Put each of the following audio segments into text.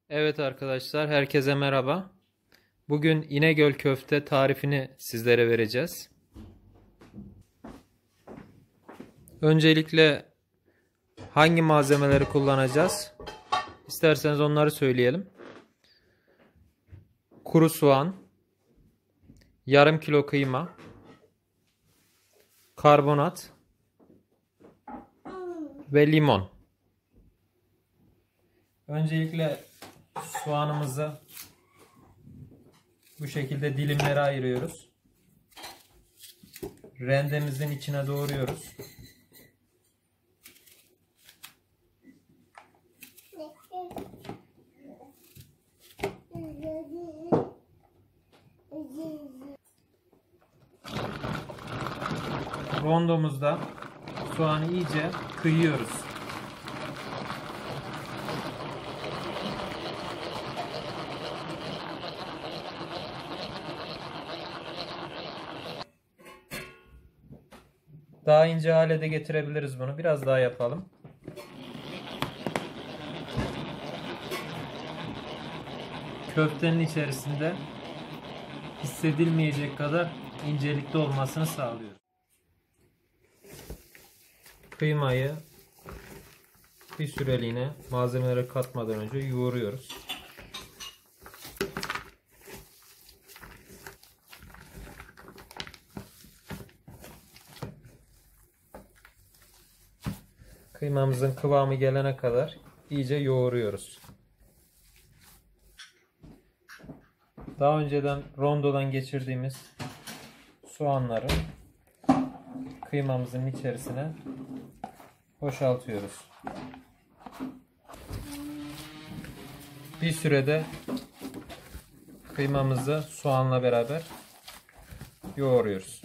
Evet arkadaşlar, herkese merhaba. Bugün İnegöl köfte tarifini sizlere vereceğiz. Öncelikle hangi malzemeleri kullanacağız? İsterseniz onları söyleyelim. Kuru soğan, yarım kilo kıyma, karbonat ve limon. Öncelikle soğanımızı bu şekilde dilimlere ayırıyoruz. Rendemizin içine doğruyoruz. Rondomuzda soğanı iyice kıyıyoruz. Daha ince hale de getirebiliriz bunu. Biraz daha yapalım. Köftenin içerisinde hissedilmeyecek kadar incelikte olmasını sağlıyor. Kıymayı bir süreliğine malzemelere katmadan önce yoğuruyoruz. Kıymamızın kıvamı gelene kadar iyice yoğuruyoruz. Daha önceden rondodan geçirdiğimiz soğanları kıymamızın içerisine boşaltıyoruz. Bir sürede kıymamızı soğanla beraber yoğuruyoruz.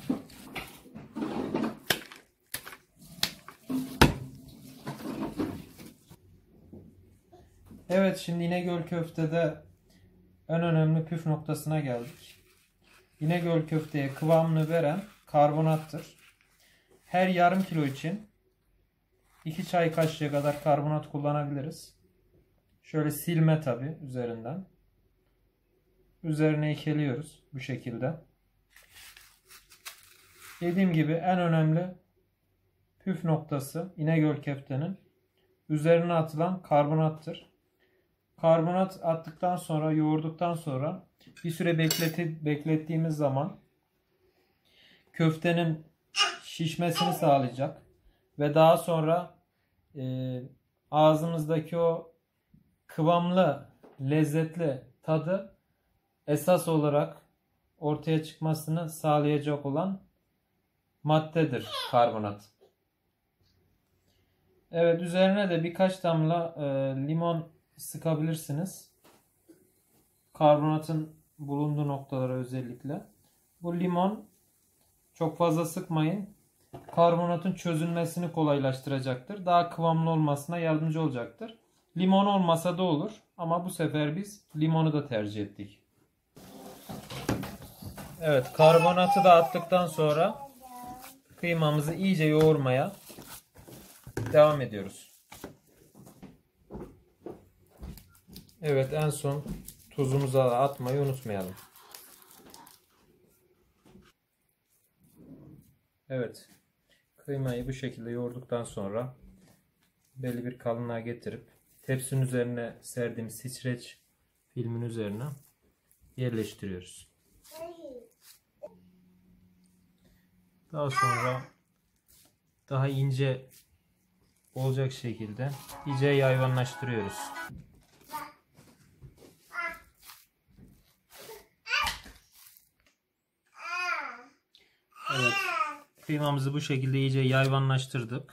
Evet, şimdi İnegöl köftede en önemli püf noktasına geldik. İnegöl köfteye kıvamını veren karbonattır. Her yarım kilo için 2 çay kaşığı kadar karbonat kullanabiliriz. Şöyle silme tabi üzerinden. Üzerine ekliyoruz bu şekilde. Dediğim gibi en önemli püf noktası İnegöl köftenin üzerine atılan karbonattır. Karbonat attıktan sonra, yoğurduktan sonra bir süre beklettiğimiz zaman köftenin şişmesini sağlayacak ve daha sonra ağzımızdaki o kıvamlı, lezzetli tadı esas olarak ortaya çıkmasını sağlayacak olan maddedir karbonat. Evet, üzerine de birkaç damla limon sıkabilirsiniz. Karbonatın bulunduğu noktalara özellikle. Bu limon çok fazla sıkmayın. Karbonatın çözünmesini kolaylaştıracaktır. Daha kıvamlı olmasına yardımcı olacaktır. Limon olmasa da olur. Ama bu sefer biz limonu da tercih ettik. Evet, karbonatı da attıktan sonra kıymamızı iyice yoğurmaya devam ediyoruz. Evet, en son tuzumuzu atmayı unutmayalım. Evet, kıymayı bu şekilde yoğurduktan sonra belli bir kalınlığa getirip tepsinin üzerine serdiğimiz streç filmin üzerine yerleştiriyoruz. Daha sonra daha ince olacak şekilde iyice yayvanlaştırıyoruz. Evet, kıymamızı bu şekilde iyice yayvanlaştırdık.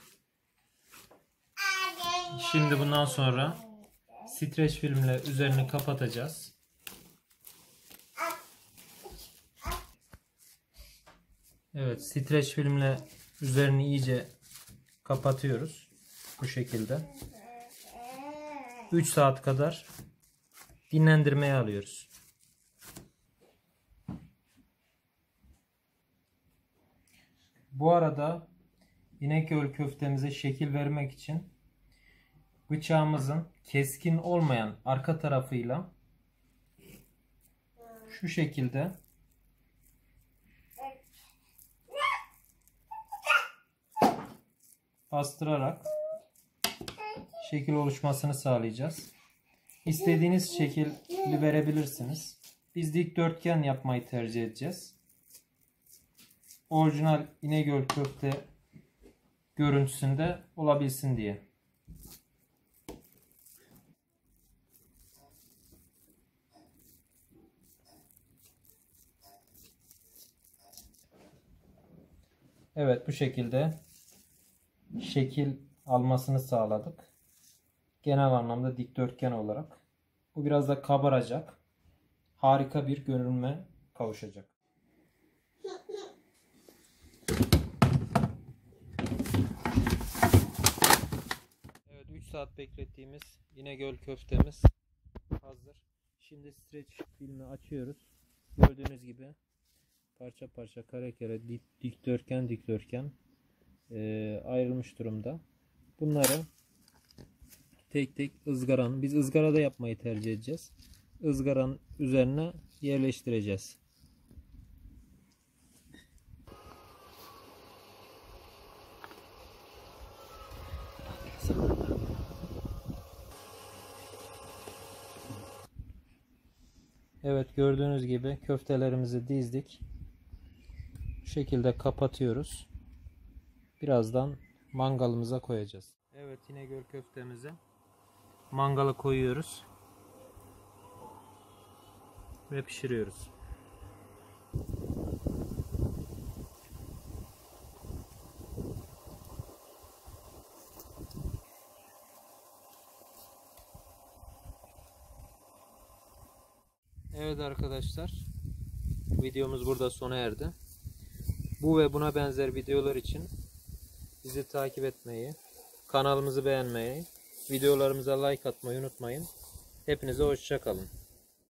Şimdi bundan sonra streç filmle üzerini kapatacağız. Evet, streç filmle üzerini iyice kapatıyoruz. Bu şekilde. 3 saat kadar dinlendirmeye alıyoruz. Bu arada İnegöl köftemize şekil vermek için bıçağımızın keskin olmayan arka tarafıyla şu şekilde bastırarak şekil oluşmasını sağlayacağız. İstediğiniz şekli verebilirsiniz. Biz dikdörtgen yapmayı tercih edeceğiz. Orijinal İnegöl köfte görüntüsünde olabilsin diye. Evet, bu şekilde şekil almasını sağladık. Genel anlamda dikdörtgen olarak. Bu biraz da kabaracak. Harika bir görünüme kavuşacak. Evet, 3 saat beklettiğimiz İnegöl köftemiz hazır. Şimdi streç filmi açıyoruz. Gördüğünüz gibi parça parça, kare kare, dikdörtgen ayrılmış durumda. Bunları tek tek ızgaranın, biz ızgarada yapmayı tercih edeceğiz, ızgaranın üzerine yerleştireceğiz. Evet, gördüğünüz gibi köftelerimizi dizdik. Bu şekilde kapatıyoruz. Birazdan mangalımıza koyacağız. Evet, İnegöl köftemizi mangala koyuyoruz ve pişiriyoruz. Evet arkadaşlar, videomuz burada sona erdi. Bu ve buna benzer videolar için bizi takip etmeyi, kanalımızı beğenmeyi, videolarımıza like atmayı unutmayın. Hepinize hoşça kalın.